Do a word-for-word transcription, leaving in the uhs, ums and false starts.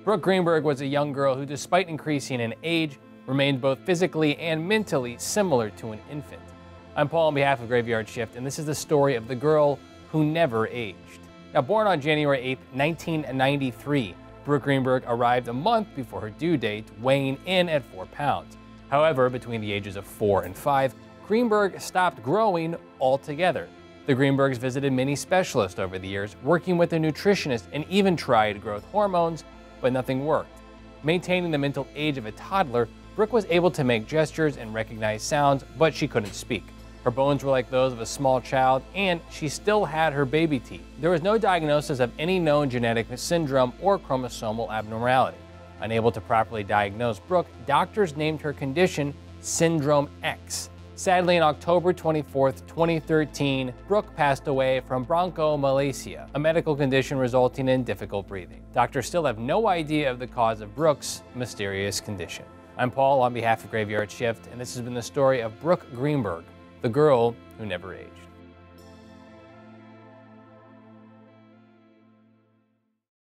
Brooke Greenberg was a young girl who, despite increasing in age, remained both physically and mentally similar to an infant. I'm Paul on behalf of Graveyard Shift, and this is the story of the girl who never aged. Now, born on January eighth, nineteen ninety-three, Brooke Greenberg arrived a month before her due date, weighing in at four pounds. However, between the ages of four and five, Greenberg stopped growing altogether. The Greenbergs visited many specialists over the years, working with a nutritionist, and even tried growth hormones, but nothing worked. Maintaining the mental age of a toddler, Brooke was able to make gestures and recognize sounds, but she couldn't speak. Her bones were like those of a small child, and she still had her baby teeth. There was no diagnosis of any known genetic syndrome or chromosomal abnormality. Unable to properly diagnose Brooke, doctors named her condition Syndrome X. Sadly, on October twenty-fourth, twenty thirteen, Brooke passed away from bronchomalacia, a medical condition resulting in difficult breathing. Doctors still have no idea of the cause of Brooke's mysterious condition. I'm Paul on behalf of Graveyard Shift, and this has been the story of Brooke Greenberg, the girl who never aged.